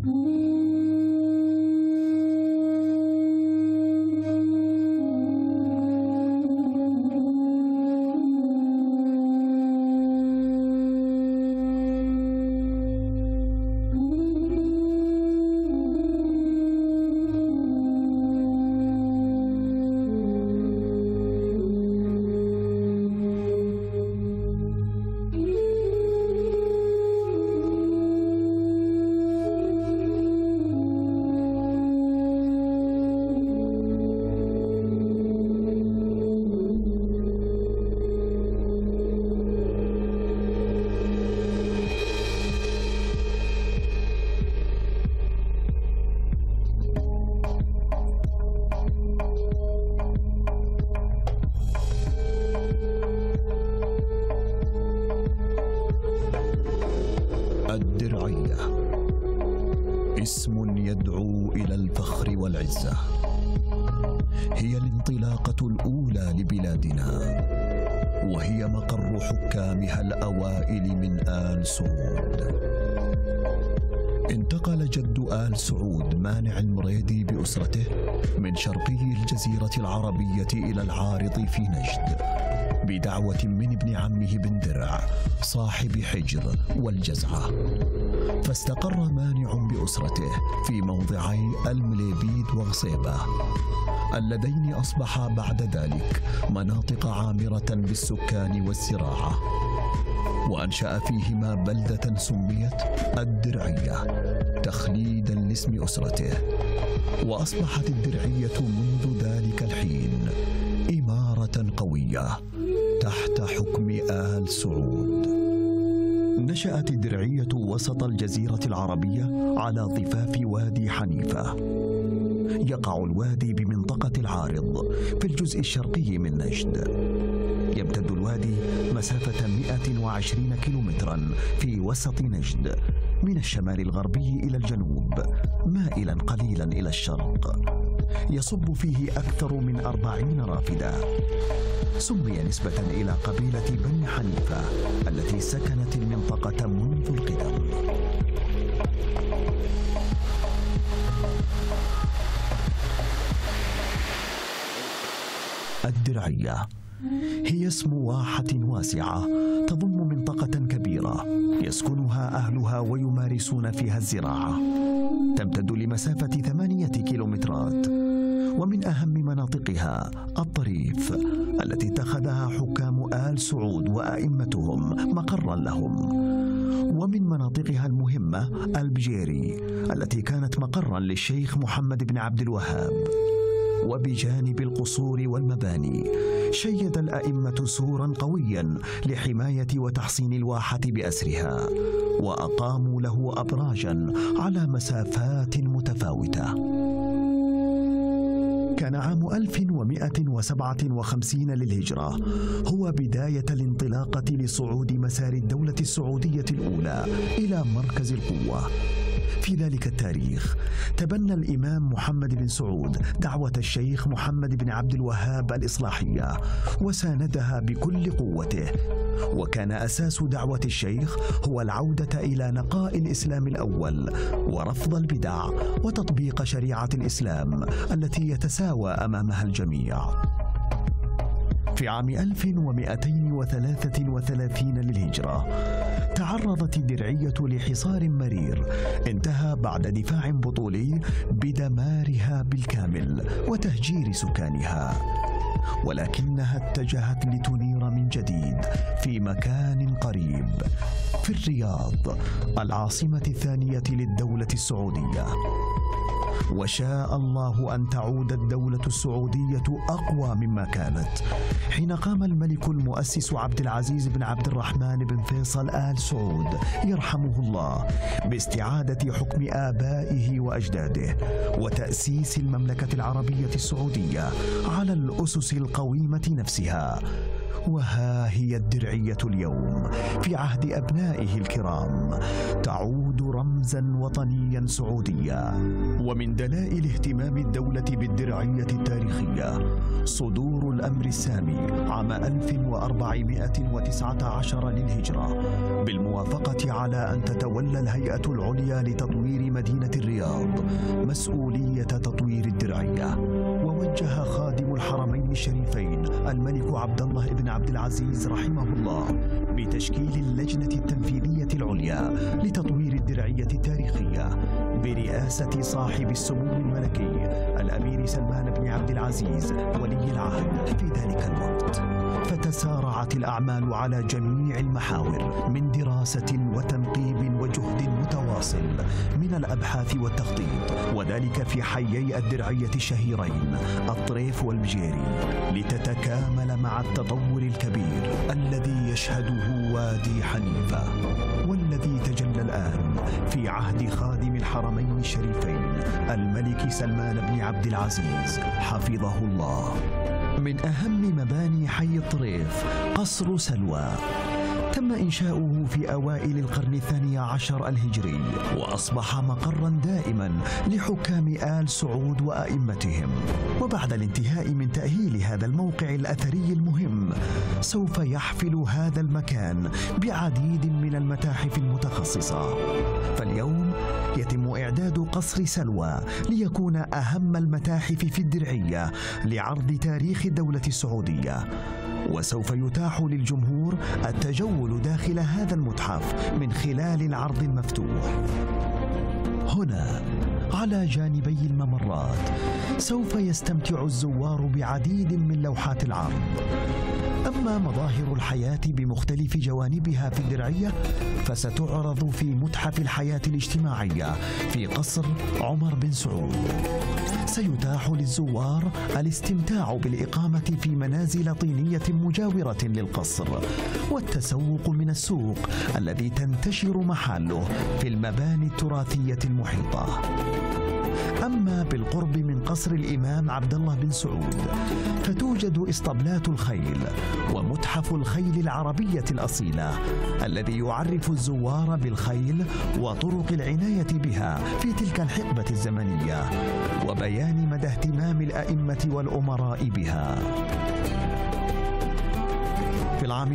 الدرعية اسم يدعو إلى الفخر والعزة. هي الانطلاقة الأولى لبلادنا، وهي مقر حكامها الأوائل من آل سعود. انتقل جد آل سعود مانع المريدي بأسرته من شرقي الجزيرة العربية إلى العارض في نجد بدعوة من ابن عمه بن درع صاحب حجر والجزعة، فاستقر مانع بأسرته في موضعي المليبيد وغصيبة اللذين أصبحا بعد ذلك مناطق عامرة بالسكان والزراعة، وأنشأ فيهما بلدة سميت الدرعية تخليدا لاسم أسرته. وأصبحت الدرعية منذ ذلك الحين إمارة قوية تحت حكم آل سعود. نشأت الدرعية وسط الجزيرة العربية على ضفاف وادي حنيفة. يقع الوادي بمنطقة العارض في الجزء الشرقي من نجد. يمتد الوادي مسافة 120 كيلومترا في وسط نجد من الشمال الغربي إلى الجنوب مائلا قليلا إلى الشرق. يصب فيه أكثر من 40 رافدة. سمي نسبة إلى قبيلة بني حنيفة التي سكنت المنطقة منذ القدم. الدرعية هي اسم واحة واسعة تضم منطقة كبيرة يسكنها أهلها ويمارسون فيها الزراعة. تمتد لمسافة 8 كيلومترات، ومن أهم مناطقها الطريف التي اتخذها حكام آل سعود وأئمتهم مقرا لهم، ومن مناطقها المهمة البجيري التي كانت مقرا للشيخ محمد بن عبد الوهاب. وبجانب القصور والمباني شيد الأئمة سورا قويا لحماية وتحصين الواحة بأسرها، وأقاموا له أبراجا على مسافات متفاوتة. كان عام 1157 للهجرة هو بداية الانطلاقة لصعود مسار الدولة السعودية الأولى إلى مركز القوة. في ذلك التاريخ تبنى الإمام محمد بن سعود دعوة الشيخ محمد بن عبد الوهاب الإصلاحية وساندها بكل قوته، وكان أساس دعوة الشيخ هو العودة إلى نقاء الإسلام الأول ورفض البدع وتطبيق شريعة الإسلام التي يتساوى أمامها الجميع. في عام 1233 للهجرة تعرضت الدرعية لحصار مرير انتهى بعد دفاع بطولي بدمارها بالكامل وتهجير سكانها، ولكنها اتجهت لتنير من جديد في مكان قريب في الرياض العاصمة الثانية للدولة السعودية. وشاء الله أن تعود الدولة السعودية أقوى مما كانت حين قام الملك المؤسس عبد العزيز بن عبد الرحمن بن فيصل آل سعود يرحمه الله باستعادة حكم آبائه وأجداده وتأسيس المملكة العربية السعودية على الأسس القويمة نفسها. وها هي الدرعية اليوم في عهد أبنائه الكرام تعود رمزا وطنيا سعوديا. ومن دلائل اهتمام الدولة بالدرعية التاريخية صدور الأمر السامي عام 1419 للهجرة بالموافقة على أن تتولى الهيئة العليا لتطوير مدينة الرياض مسؤولية تطوير الدرعية. ووجه خادم الحرمين الشريفين الملك عبد الله بن عبد العزيز رحمه الله بتشكيل اللجنة التنفيذية العليا لتطوير الدرعية التاريخية برئاسة صاحب السمو الملكي الأمير سلمان بن عبد العزيز ولي العهد في ذلك الوقت. فتسارعت الأعمال على جميع المحاور من دراسة وتنقيب وجهد متواصل من الأبحاث والتخطيط، وذلك في حيي الدرعية الشهيرين الطريف والبجيري، لتتكامل مع التطور الكبير الذي يشهده وادي حنيفة، والذي تجلى الآن في عهد خادم الحرمين الشريفين الملك سلمان بن عبد العزيز حفظه الله. من أهم مباني حي الطريف قصر سلوى، تم إنشاؤه في أوائل القرن الثاني عشر الهجري، وأصبح مقرا دائما لحكام آل سعود وأئمتهم. وبعد الانتهاء من تأهيل هذا الموقع الأثري المهم سوف يحفل هذا المكان بعديد من المتاحف المتخصصة. فاليوم يتم إعداد قصر سلوى ليكون أهم المتاحف في الدرعية لعرض تاريخ الدولة السعودية، وسوف يتاح للجمهور التجول داخل هذا المتحف من خلال العرض المفتوح. هنا على جانبي الممرات سوف يستمتع الزوار بعديد من لوحات العرض. أما مظاهر الحياة بمختلف جوانبها في الدرعية فستعرض في متحف الحياة الاجتماعية في قصر عمر بن سعود. سيتاح للزوار الاستمتاع بالإقامة في منازل طينية مجاورة للقصر، والتسوق من السوق الذي تنتشر محاله في المباني التراثية المحيطة. أما بالقرب من قصر الإمام عبد الله بن سعود فتوجد إسطبلات الخيل ومتحف الخيل العربية الأصيلة الذي يعرف الزوار بالخيل وطرق العناية بها في تلك الحقبة الزمنية، وبيان مدى اهتمام الأئمة والأمراء بها. في العام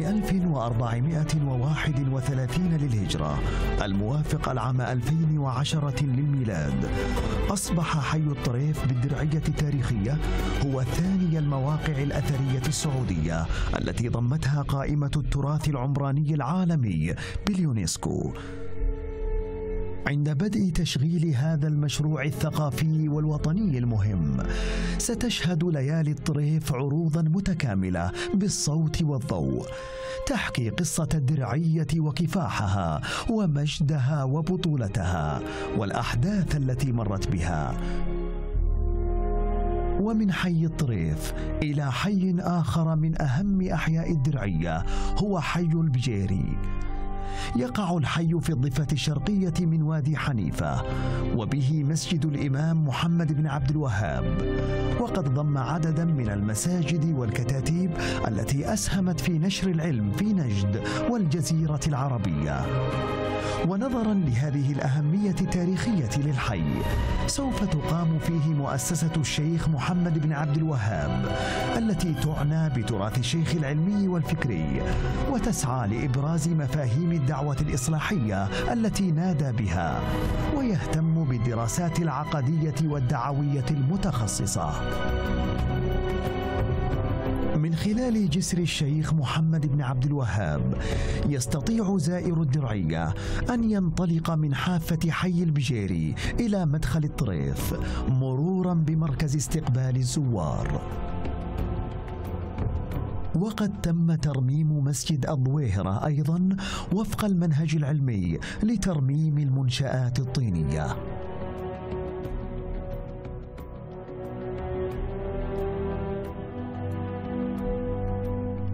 1431 للهجرة الموافق العام 2010 للميلاد أصبح حي الطريف بالدرعية التاريخية هو ثاني المواقع الأثرية السعودية التي ضمتها قائمة التراث العمراني العالمي باليونسكو. عند بدء تشغيل هذا المشروع الثقافي والوطني المهم ستشهد ليالي الطريف عروضا متكاملة بالصوت والضوء تحكي قصة الدرعية وكفاحها ومجدها وبطولتها والأحداث التي مرت بها. ومن حي الطريف إلى حي آخر من أهم أحياء الدرعية هو حي البجيري. يقع الحي في الضفة الشرقية من وادي حنيفة، وبه مسجد الإمام محمد بن عبد الوهاب، وقد ضم عددا من المساجد والكتاتيب التي أسهمت في نشر العلم في نجد والجزيرة العربية. ونظرا لهذه الأهمية التاريخية للحي سوف تقام فيه مؤسسة الشيخ محمد بن عبد الوهاب التي تعنى بتراث الشيخ العلمي والفكري وتسعى لإبراز مفاهيم الدعوة الإصلاحية التي نادى بها، ويهتم بالدراسات العقدية والدعوية المتخصصة. من خلال جسر الشيخ محمد بن عبد الوهاب يستطيع زائر الدرعية أن ينطلق من حافة حي البجيري إلى مدخل الطريف مرورا بمركز استقبال الزوار. وقد تم ترميم مسجد الضويهرة أيضا وفق المنهج العلمي لترميم المنشآت الطينية.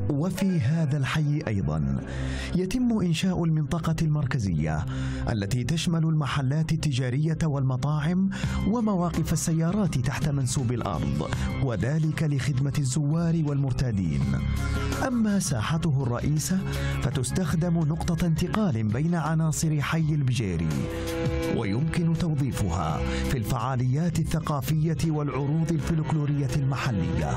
وفي هذا الحي أيضا يتم إنشاء المنطقة المركزية التي تشمل المحلات التجارية والمطاعم ومواقف السيارات تحت منسوب الأرض، وذلك لخدمة الزوار والمرتادين. أما ساحته الرئيسة فتستخدم نقطة انتقال بين عناصر حي البجيري، ويمكن توظيفها في الفعاليات الثقافية والعروض الفلكلورية المحلية.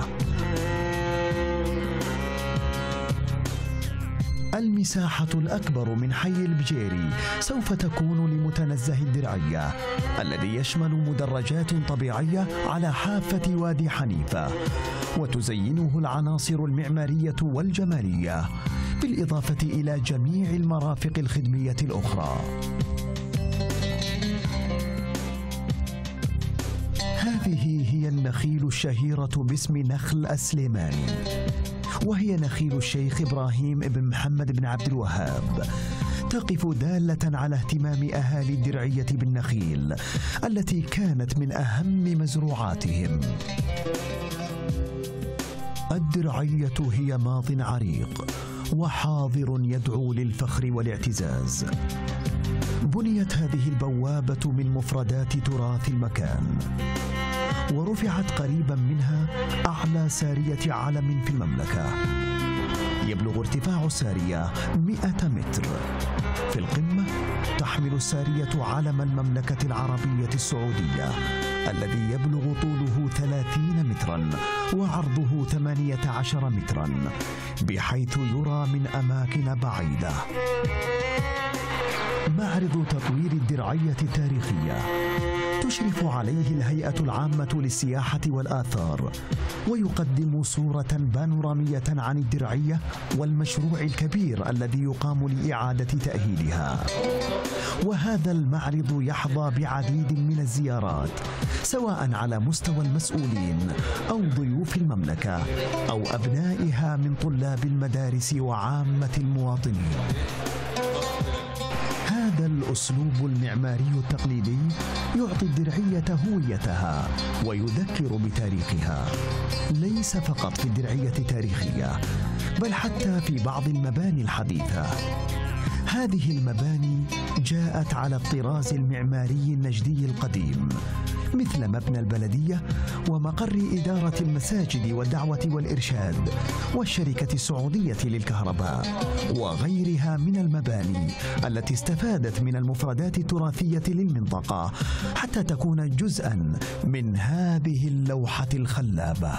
المساحة الأكبر من حي البجيري سوف تكون لمتنزه الدرعية الذي يشمل مدرجات طبيعية على حافة وادي حنيفة، وتزينه العناصر المعمارية والجمالية بالإضافة إلى جميع المرافق الخدمية الأخرى. هذه هي النخيل الشهيرة باسم نخل السليماني، وهي نخيل الشيخ إبراهيم بن محمد بن عبد الوهاب، تقف دالة على اهتمام أهالي الدرعية بالنخيل التي كانت من أهم مزروعاتهم. الدرعية هي ماض عريق وحاضر يدعو للفخر والاعتزاز. بنيت هذه البوابة من مفردات تراث المكان، ورفعت قريبا منها أعلى سارية علم في المملكة. يبلغ ارتفاع السارية 100 متر. في القمة تحمل السارية علم المملكة العربية السعودية الذي يبلغ طوله 30 مترا وعرضه 18 مترا، بحيث يرى من أماكن بعيدة. معرض تطوير الدرعية التاريخية تشرف عليه الهيئة العامة للسياحة والآثار، ويقدم صورة بانورامية عن الدرعية والمشروع الكبير الذي يقام لإعادة تأهيلها. وهذا المعرض يحظى بعديد من الزيارات، سواء على مستوى المسؤولين أو ضيوف المملكة أو أبنائها من طلاب المدارس وعامة المواطنين. هذا الأسلوب المعماري التقليدي يعطي الدرعية هويتها ويذكر بتاريخها، ليس فقط في الدرعية التاريخية بل حتى في بعض المباني الحديثة. هذه المباني جاءت على الطراز المعماري النجدي القديم، مثل مبنى البلدية ومقر إدارة المساجد والدعوة والإرشاد والشركة السعودية للكهرباء وغيرها من المباني التي استفادت من المفردات التراثية للمنطقة حتى تكون جزءاً من هذه اللوحة الخلابة.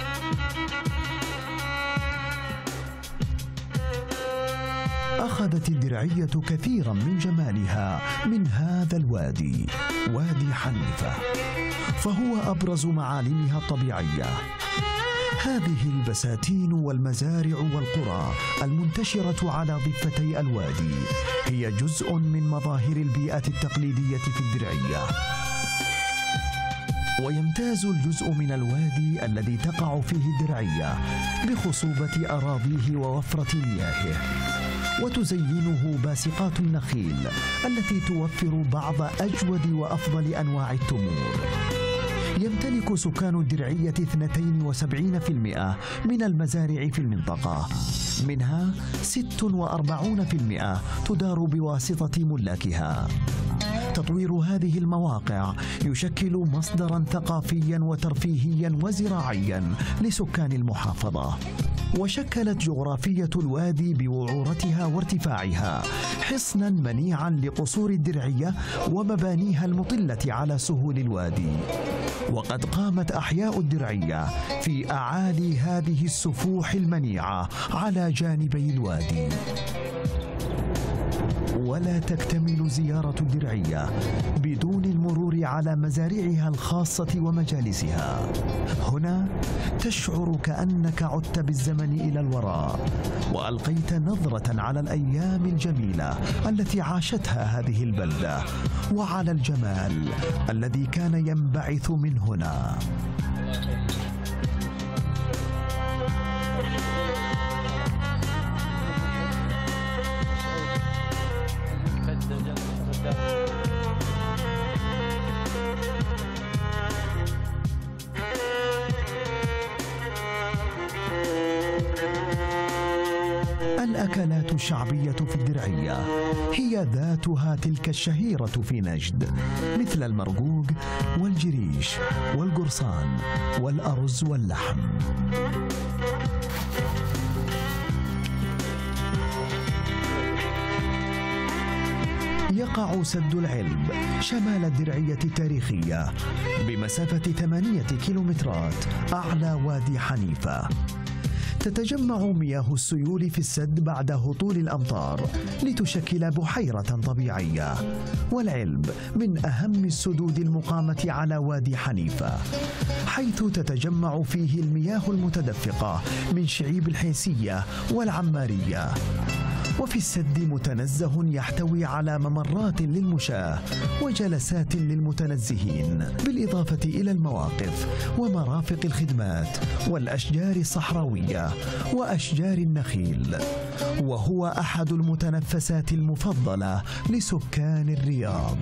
أخذت الدرعية كثيرا من جمالها من هذا الوادي، وادي حنيفة، فهو أبرز معالمها الطبيعية. هذه البساتين والمزارع والقرى المنتشرة على ضفتي الوادي هي جزء من مظاهر البيئة التقليدية في الدرعية. ويمتاز الجزء من الوادي الذي تقع فيه الدرعية بخصوبة أراضيه ووفرة مياهه، وتزينه باسقات النخيل التي توفر بعض أجود وأفضل أنواع التمور. يمتلك سكان الدرعية 72% من المزارع في المنطقة، منها 46% تدار بواسطة ملاكها. تطوير هذه المواقع يشكل مصدرا ثقافيا وترفيهيا وزراعيا لسكان المحافظة. وشكلت جغرافية الوادي بوعورتها وارتفاعها حصنا منيعا لقصور الدرعية ومبانيها المطلة على سهول الوادي. وقد قامت أحياء الدرعية في أعالي هذه السفوح المنيعة على جانبي الوادي. ولا تكتمل زيارة الدرعية بدون المرور على مزارعها الخاصة ومجالسها. هنا تشعر كأنك عدت بالزمن إلى الوراء وألقيت نظرة على الأيام الجميلة التي عاشتها هذه البلدة، وعلى الجمال الذي كان ينبعث من هنا. الأكلات الشعبية في الدرعية هي ذاتها تلك الشهيرة في نجد، مثل المرقوق والجريش والقرصان والأرز واللحم. يقع سد العلب شمال الدرعية التاريخية بمسافة 8 كيلومترات أعلى وادي حنيفة. تتجمع مياه السيول في السد بعد هطول الأمطار لتشكل بحيرة طبيعية، والعلب من أهم السدود المقامة على وادي حنيفة، حيث تتجمع فيه المياه المتدفقة من شعيب الحيسية والعمارية. وفي السد متنزه يحتوي على ممرات للمشاة وجلسات للمتنزهين، بالإضافة إلى المواقف ومرافق الخدمات والأشجار الصحراوية وأشجار النخيل، وهو أحد المتنفسات المفضلة لسكان الرياض.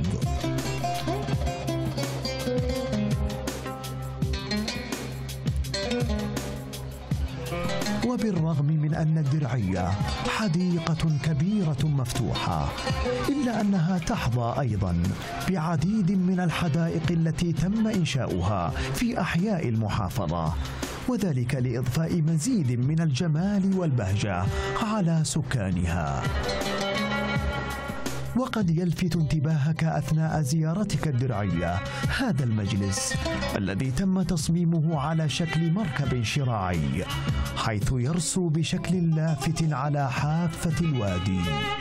وبالرغم من أن الدرعية حديقة كبيرة مفتوحة، إلا أنها تحظى أيضا بعديد من الحدائق التي تم إنشاؤها في أحياء المحافظة، وذلك لإضفاء مزيد من الجمال والبهجة على سكانها. وقد يلفت انتباهك أثناء زيارتك الدرعية هذا المجلس الذي تم تصميمه على شكل مركب شراعي، حيث يرسو بشكل لافت على حافة الوادي.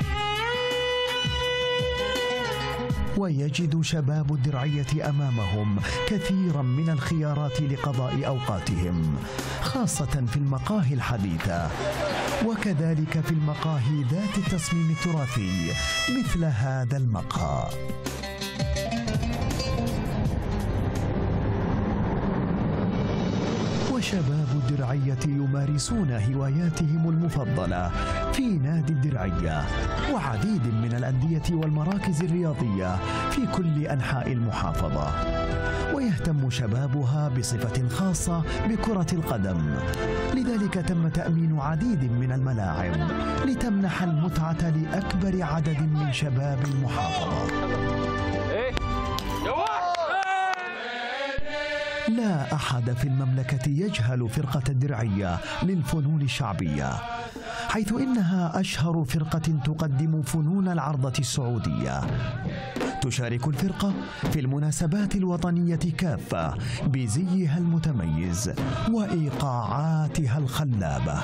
ويجد شباب الدرعية أمامهم كثيرا من الخيارات لقضاء أوقاتهم، خاصة في المقاهي الحديثة، وكذلك في المقاهي ذات التصميم التراثي مثل هذا المقهى. وشباب الدرعية يمارسون هواياتهم المفضلة في نادي الدرعية وعديد من الأندية والمراكز الرياضية في كل أنحاء المحافظة. ويهتم شبابها بصفة خاصة بكرة القدم، لذلك تم تأمين عديد من الملاعب لتمنح المتعة لأكبر عدد من شباب المحافظة. لا أحد في المملكة يجهل فرقة الدرعية للفنون الشعبية، حيث إنها أشهر فرقة تقدم فنون العرضة السعودية. تشارك الفرقة في المناسبات الوطنية كافة بزيها المتميز وإيقاعاتها الخلابة.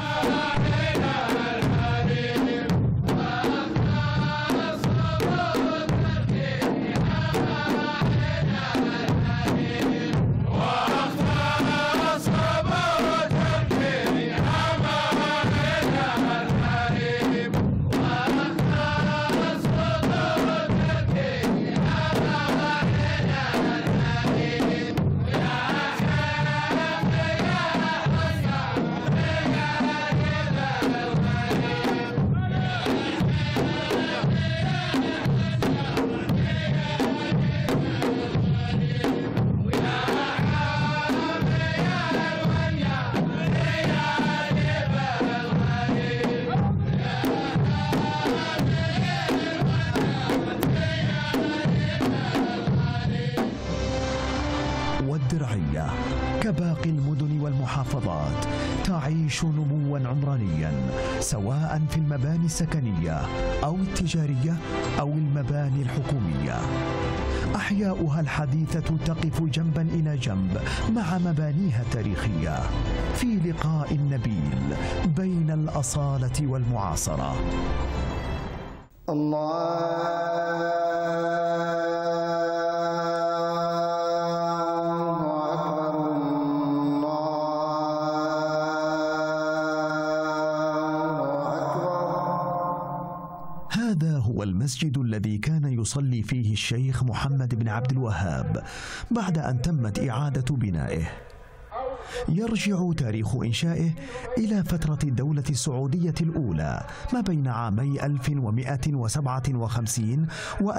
والدرعية كباقي المدن والمحافظات تعيش نموا عمرانيا، سواء في المباني السكنية أو التجارية أو المباني الحكومية. أحياؤها الحديثة تقف جنبا إلى جنب مع مبانيها التاريخية في لقاء نبيل بين الأصالة والمعاصرة. هذا هو المسجد الذي كان يصلي فيه الشيخ محمد بن عبد الوهاب بعد أن تمت إعادة بنائه. يرجع تاريخ إنشائه إلى فترة الدولة السعودية الأولى ما بين عامي 1157 و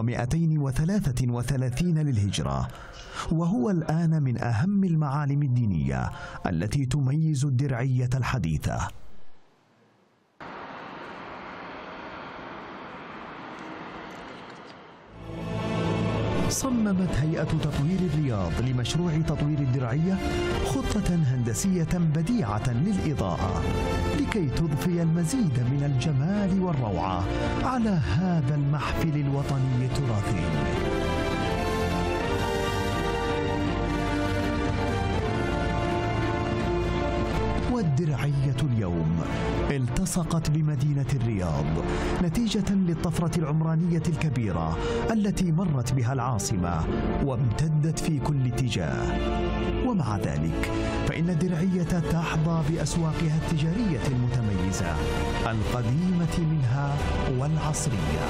1233 للهجرة، وهو الآن من أهم المعالم الدينية التي تميز الدرعية الحديثة. صممت هيئة تطوير الرياض لمشروع تطوير الدرعية خطة هندسية بديعة للإضاءة لكي تضفي المزيد من الجمال والروعة على هذا المحفل الوطني التراثي. والدرعية اليوم التصقت بمدينة الرياض نتيجة للطفرة العمرانية الكبيرة التي مرت بها العاصمة وامتدت في كل اتجاه. ومع ذلك فإن الدرعية تحظى بأسواقها التجارية المتميزة القديمة منها والعصرية.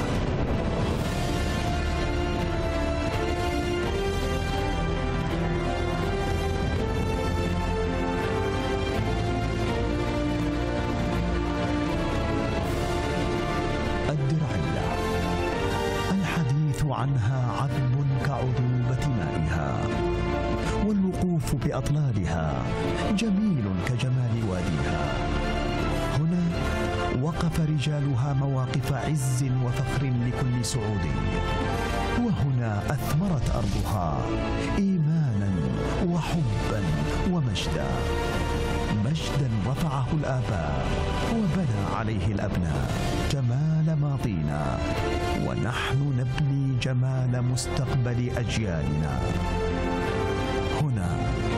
الدرعية الحديث عنها عذب كعذوبة مائها، والوقوف بأطلالها جميل كجمال واديها. هنا وقف رجالها مواقف عز وفخر لكل سعودي، وهنا أثمرت أرضها إيمانا وحبا ومجدا، مجدا رفعه الآباء وبنى عليه الأبناء. جمال ماضينا ونحن نبني جمال مستقبل أجيالنا. هنا